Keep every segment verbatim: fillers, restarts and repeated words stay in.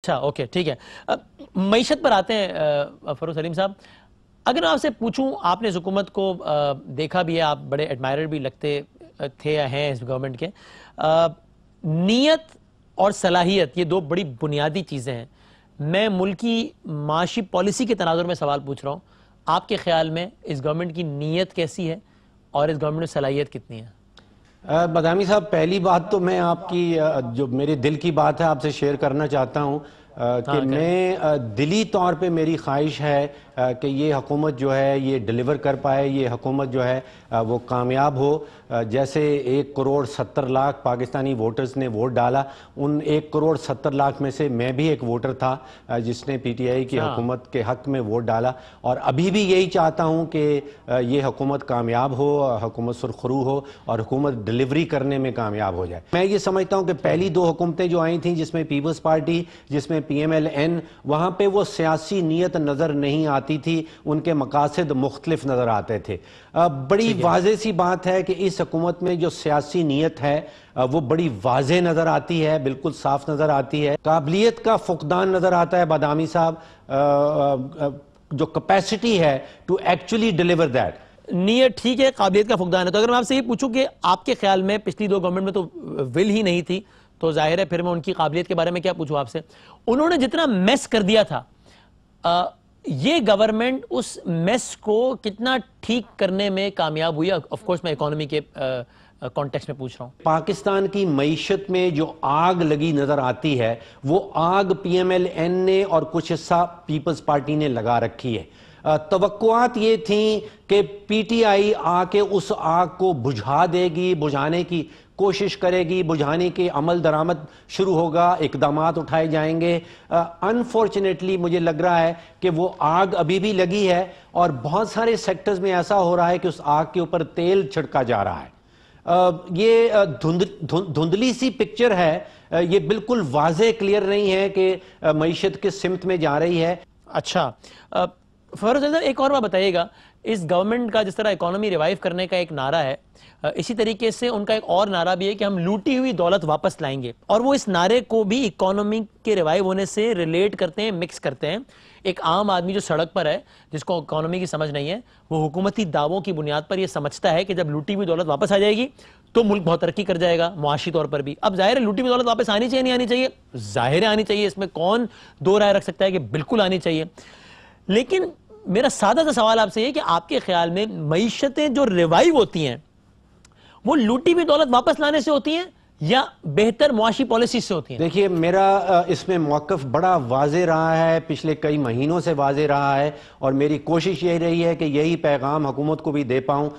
اچھا اوکے ٹھیک ہے. معیشت پر آتے ہیں فاروق سلیم صاحب. اگر آپ سے پوچھوں, آپ نے اس حکومت کو دیکھا بھی ہے, آپ بڑے ایڈمائرر بھی لگتے تھے یا ہیں اس گورنمنٹ کے, نیت اور صلاحیت یہ دو بڑی بنیادی چیزیں ہیں. میں ملکی معاشی پالیسی کے تناظر میں سوال پوچھ رہا ہوں, آپ کے خیال میں اس گورنمنٹ کی نیت کیسی ہے اور اس گورنمنٹ میں صلاحیت کتنی ہے؟ بدامی صاحب, پہلی بات تو میں آپ کی جو میرے دل کی بات ہے آپ سے شیئر کرنا چاہتا ہوں کہ میں دلی طور پہ میری خواہش ہے کہ یہ حکومت جو ہے یہ ڈیلیور کر پائے, یہ حکومت جو ہے وہ کامیاب ہو. جیسے ایک کروڑ ستر لاکھ پاکستانی ووٹرز نے ووٹ ڈالا, ان ایک کروڑ ستر لاکھ میں سے میں بھی ایک ووٹر تھا جس نے پی ٹی آئی کی حکومت کے حق میں ووٹ ڈالا, اور ابھی بھی یہی چاہتا ہوں کہ یہ حکومت کامیاب ہو, حکومت سرخرو ہو اور حکومت ڈیلیوری کرنے میں کامیاب ہو جائے. میں یہ سمجھتا ہوں کہ پہلی دو حکومتیں جو آئی تھیں جس میں پیپلز پارٹی, جس میں پی ایم ایل این, وہاں پہ وہ سیاسی نیت نظر نہیں آتی تھی, ان کے مقاصد مختلف نظر آتے تھے. بڑی واضح سی بات ہے کہ اس حکومت میں جو سیاسی نیت ہے وہ بڑی واضح نظر آتی ہے, بالکل صاف نظر آتی ہے. قابلیت کا فقدان نظر آتا ہے بادامی صاحب, جو کیپیسٹی ہے ٹو ایکچولی ڈیلیور دیٹ. نیت ٹھیک ہے, قابلیت کا فقدان ہے. تو اگر میں آپ سے یہ پوچھوں کہ آپ کے خیال میں پچھلی دو گورنمنٹ میں تو ول ہی نہیں تھی, تو ظاہر ہے پھر میں ان کی قابلیت کے بارے میں کیا پوچھوں آپ سے. انہوں نے جتنا میس کر دیا تھا, یہ گورنمنٹ اس میس کو کتنا ٹھیک کرنے میں کامیاب ہوئی؟ آف کورس میں اکانومی کے کانٹیکسٹ میں پوچھ رہا ہوں. پاکستان کی معیشت میں جو آگ لگی نظر آتی ہے وہ آگ پی ایم ایل این نے اور کچھ حصہ پیپلز پارٹی نے لگا رکھی ہے. توقعات یہ تھیں کہ پی ٹی آئی آ کے اس آگ کو بجھا دے گی, بجھانے کی کوشش کرے گی, بجھانے کے عمل درآمد شروع ہوگا, اقدامات اٹھائے جائیں گے. انفارچونیٹلی مجھے لگ رہا ہے کہ وہ آگ ابھی بھی لگی ہے, اور بہت سارے سیکٹرز میں ایسا ہو رہا ہے کہ اس آگ کے اوپر تیل چھڑکا جا رہا ہے. یہ دھندلی سی پکچر ہے, یہ بالکل واضح کلیئر نہیں ہے کہ معیشت کس سمت میں جا رہی ہے. اچھا فاروق صاحب, ایک اور بات بتائیے گا, اس گورنمنٹ کا جس طرح اکانومی ریوائیو کرنے کا ایک نعرہ ہے, اسی طریقے سے ان کا ایک اور نعرہ بھی ہے کہ ہم لوٹی ہوئی دولت واپس لائیں گے, اور وہ اس نعرے کو بھی اکانومی کے ریوائیو ہونے سے ریلیٹ کرتے ہیں, مکس کرتے ہیں. ایک عام آدمی جو سڑک پر ہے, جس کو اکانومی کی سمجھ نہیں ہے, وہ حکومتی دعووں کی بنیاد پر یہ سمجھتا ہے کہ جب لوٹی ہوئی دولت واپس آ جائے گی تو ملک بہت ترقی کر جائے گا معاشی طور پر بھی. اب ظاہر ہے لوٹی ہوئی دولت واپس آنی چاہیے نہیں آنی چاہیے؟ ظاہر ہے آنی چاہیے, اس میں کون دو رائے رکھ سکتا ہے کہ بالکل آنی چاہیے. لیکن میرا سادہ سا سوال آپ سے یہ کہ آپ کے خیال میں معیشتیں جو ریوائیو ہوتی ہیں وہ لوٹی ہوئی دولت واپس لانے سے ہوتی ہیں یا بہتر معاشی پالیسی سے ہوتی ہیں؟ دیکھیے, میرا اس میں موقف بڑا واضح رہا ہے, پچھلے کئی مہینوں سے واضح رہا ہے, اور میری کوشش یہی رہی ہے کہ یہی پیغام حکومت کو بھی دے پاؤں.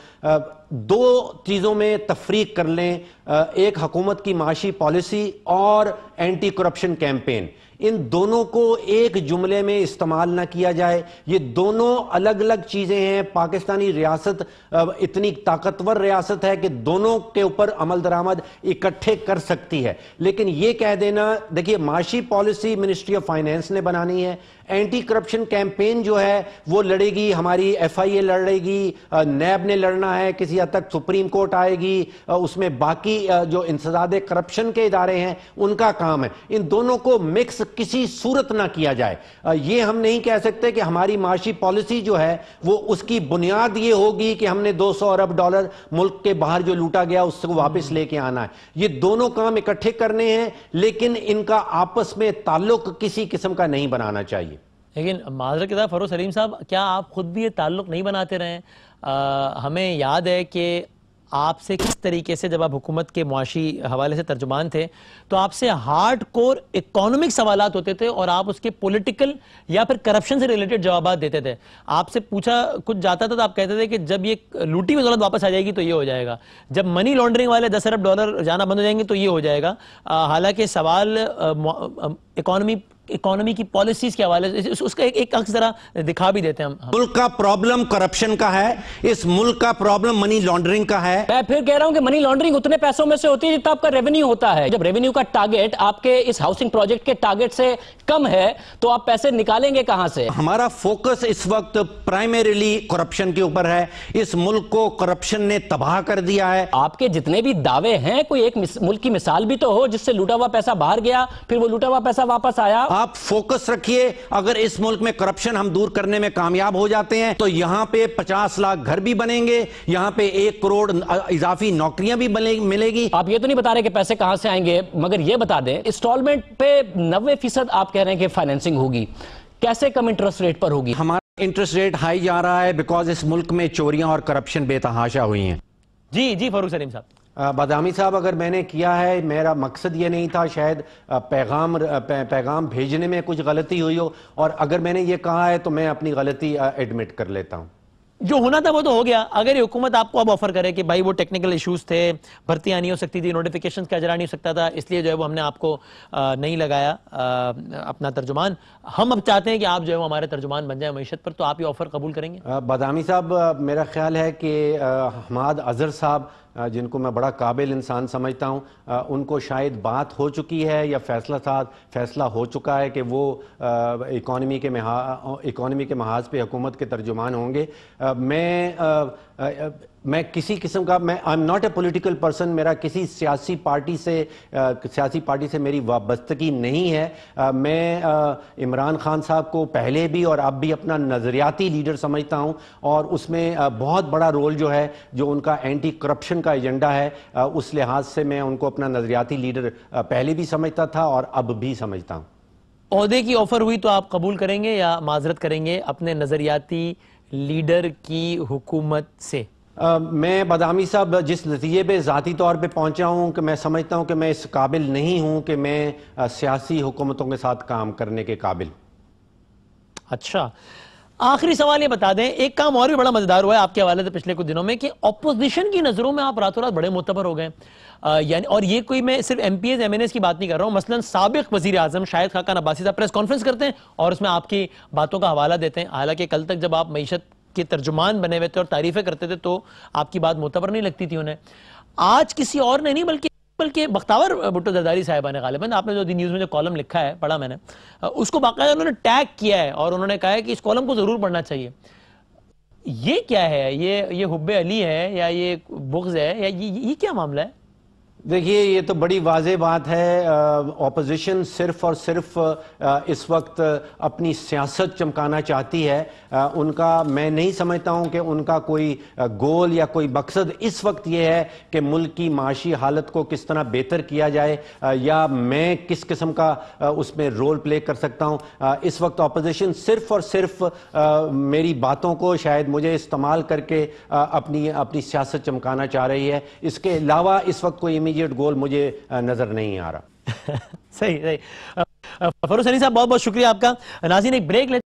دو چیزوں میں تفریق کر لیں, ایک حکومت کی معاشی پالیسی اور اینٹی کرپشن کیمپین. ان دونوں کو ایک جملے میں استعمال نہ کیا جائے, یہ دونوں الگ الگ چیزیں ہیں. پاکستانی ریاست اتنی طاقتور ریاست ہے کہ دونوں کے اوپر عمل درآمد اکٹھے کر سکتی ہے. لیکن یہ کہہ دینا, دیکھیے معاشی پالیسی منسٹری آف فائنینس نے بنانی ہے, اینٹی کرپشن کیمپین جو ہے وہ لڑے گی ہماری ایف آئی اے لڑے گی, نیب نے لڑنا ہے, کسی حد تک سپریم کورٹ آئے گی, اس میں باقی جو انسداد کرپشن کے ادارے ہیں ان کا کام ہے. ان دونوں کو مکس کسی صورت نہ کیا جائے. یہ ہم نہیں کہہ سکتے کہ ہماری معاشی پالیسی جو ہے وہ اس کی بنیاد یہ ہوگی کہ ہم نے دو سو ارب ڈالر ملک کے باہر جو لوٹا گیا اس کو واپس لے کے آنا ہے. یہ دونوں کام اکٹھے کرنے ہیں, لیکن ان کا آپس میں تعلق کسی قسم کا نہیں بنانا چاہیے. لیکن معذرت کے ساتھ فاروق سلیم صاحب, کیا آپ خود بھی یہ تعلق نہیں بناتے رہے ہیں؟ ہمیں یاد ہے کہ آپ سے کس طریقے سے جب آپ حکومت کے معاشی حوالے سے ترجمان تھے تو آپ سے ہارڈ کور اکانومک سوالات ہوتے تھے اور آپ اس کے پولیٹیکل یا پھر کرپشن سے ریلیٹڈ جوابات دیتے تھے. آپ سے پوچھا کچھ جاتا تھا تو آپ کہتے تھے کہ جب یہ لوٹی ہوئی دولت واپس آ جائے گی تو یہ ہو جائے گا, جب منی لانڈرنگ والے دس ارب ڈالر جانا بند ہو جائیں گے تو یہ ہو جائے گا. حالانکہ سوال اکانومی اکانومی کی پالیسیز کے حوالے سے اس کا ایک عکس ذرا دکھا بھی دیتے ہیں. ہم ملک کا پرابلم کرپشن کا ہے, اس ملک کا پرابلم منی لانڈرنگ کا ہے. میں پھر کہہ رہا ہوں کہ منی لانڈرنگ اتنے پیسوں میں سے ہوتی ہے جتنا آپ کا ریونیو ہوتا ہے. جب ریونیو کا ٹارگٹ آپ کے اس ہاؤسنگ پروجیکٹ کے ٹارگٹ سے کم ہے تو آپ پیسے نکالیں گے کہاں سے؟ ہمارا فوکس اس وقت پرائمریلی کرپشن کے اوپر ہے. اس ملک کو کرپشن نے تباہ کر دیا ہے. آپ کے جتنے بھی دعوے ہیں کوئی ایک ملک کی مثال بھی تو ہو جس سے لوٹا ہوا پیسہ باہر گیا پھر وہ لوٹا ہوا پیسہ واپس آیا. آپ فوکس رکھیے. اگر اس ملک میں کرپشن ہم دور کرنے میں کامیاب ہو جاتے ہیں تو یہاں پہ پچاس لاکھ گھر بھی بنیں گے, یہاں پہ ایک کروڑ اضافی نوکریاں بھی ملے گی. آپ یہ تو نہیں بتا رہے کہ پیسے کہاں سے آئیں گے, مگر یہ بتا دیں انسٹالمنٹ پہ نوے فیصد آپ کہہ رہے ہیں کہ فائنینسنگ ہوگی, کیسے کم انٹرسٹ ریٹ پر ہوگی؟ ہمارا انٹرسٹ ریٹ ہائی جا رہا ہے بیکاز اس ملک میں چوریاں اور کرپشن بے تحاشا ہوئی ہیں. جی جی فاروق سلیم صاحب. بادامی صاحب, اگر میں نے کیا ہے, میرا مقصد یہ نہیں تھا, شاید پیغام پیغام بھیجنے میں کچھ غلطی ہوئی ہو, اور اگر میں نے یہ کہا ہے تو میں اپنی غلطی ایڈمٹ کر لیتا ہوں. جو ہونا تھا وہ تو ہو گیا. اگر یہ حکومت آپ کو اب آفر کرے کہ بھائی وہ ٹیکنیکل ایشوز تھے, بھرتیاں نہیں ہو سکتی تھی, نوٹیفیکیشنز کا اجرا نہیں ہو سکتا تھا, اس لیے جو ہے وہ ہم نے آپ کو نہیں لگایا اپنا ترجمان, ہم اب چاہتے ہیں کہ آپ جو ہے وہ ہمارے ترجمان بن جائیں معیشت پر, تو آپ یہ آفر قبول کریں گے؟ بادامی صاحب, میرا خیال ہے کہ حماد اظہر صاحب, جن کو میں بڑا قابل انسان سمجھتا ہوں, ان کو شاید بات ہو چکی ہے یا فیصلہ ساتھ فیصلہ ہو چکا ہے کہ وہ اکانومی کے اکانومی کے محاذ پہ حکومت کے ترجمان ہوں گے. میں میں کسی قسم کا میں I am not a political person, میرا کسی سیاسی پارٹی سے سیاسی پارٹی سے میری وابستگی نہیں ہے. میں عمران خان صاحب کو پہلے بھی اور اب بھی اپنا نظریاتی لیڈر سمجھتا ہوں, اور اس میں بہت بڑا رول جو ہے جو ان کا اینٹی کرپشن کا ایجنڈا ہے, اس لحاظ سے میں ان کو اپنا نظریاتی لیڈر پہلے بھی سمجھتا تھا اور اب بھی سمجھتا ہوں. عہدے کی آفر ہوئی تو آپ قبول کریں گے یا معذرت کریں گے اپنے نظریاتی لیڈر کی حکومت سے؟ میں بادامی صاحب جس نتیجے پہ ذاتی طور پہ پہنچا ہوں کہ میں سمجھتا ہوں کہ میں اس قابل نہیں ہوں کہ میں سیاسی حکومتوں کے ساتھ کام کرنے کے قابل. اچھا, آخری سوال یہ بتا دیں, ایک کام اور بھی بڑا مزیدار ہوا ہے آپ کے حوالے سے پچھلے کچھ دنوں میں کہ اپوزیشن کی نظروں میں آپ راتوں رات بڑے معتبر ہو گئے, یعنی, اور یہ کوئی میں صرف M P As M N As کی بات نہیں کر رہا ہوں, مثلا سابق وزیر اعظم شاہد خاقان عباسی صاحب پریس کانفرنس کرتے ہیں اور اس میں آپ کی باتوں کا حوالہ دیتے ہیں, حالانکہ کل تک جب آپ معیشت کے ترجمان بنے ہوئے تھے اور تعریفیں کرتے تھے تو آپ کی بات معتبر نہیں لگتی تھی انہیں. آج کسی اور نے نہیں بلکہ بلکہ بختاور بھٹو زرداری صاحبہ نے, غالباً آپ نے جو دی نیوز میں جو کالم لکھا ہے پڑھا میں نے, اس کو باقاعدہ انہوں نے ٹیگ کیا ہے اور انہوں نے کہا ہے کہ اس کالم کو ضرور پڑھنا چاہیے. یہ کیا ہے, یہ یہ حب علی ہے یا یہ بغض ہے یا یہ کیا معاملہ ہے؟ دیکھیے, یہ تو بڑی واضح بات ہے, اپوزیشن صرف اور صرف اس وقت اپنی سیاست چمکانا چاہتی ہے. ان کا, میں نہیں سمجھتا ہوں کہ ان کا کوئی گول یا کوئی مقصد اس وقت یہ ہے کہ ملک کی معاشی حالت کو کس طرح بہتر کیا جائے یا میں کس قسم کا اس میں رول پلے کر سکتا ہوں. اس وقت اپوزیشن صرف اور صرف میری باتوں کو شاید مجھے استعمال کر کے اپنی اپنی سیاست چمکانا چاہ رہی ہے. اس کے علاوہ اس وقت کوئی امیجیٹ گول مجھے نظر نہیں آ رہا. صحیح صحیح. فاروق سلیم صاحب, بہت بہت شکریہ آپ کا. ناظرین, ایک بریک لیتے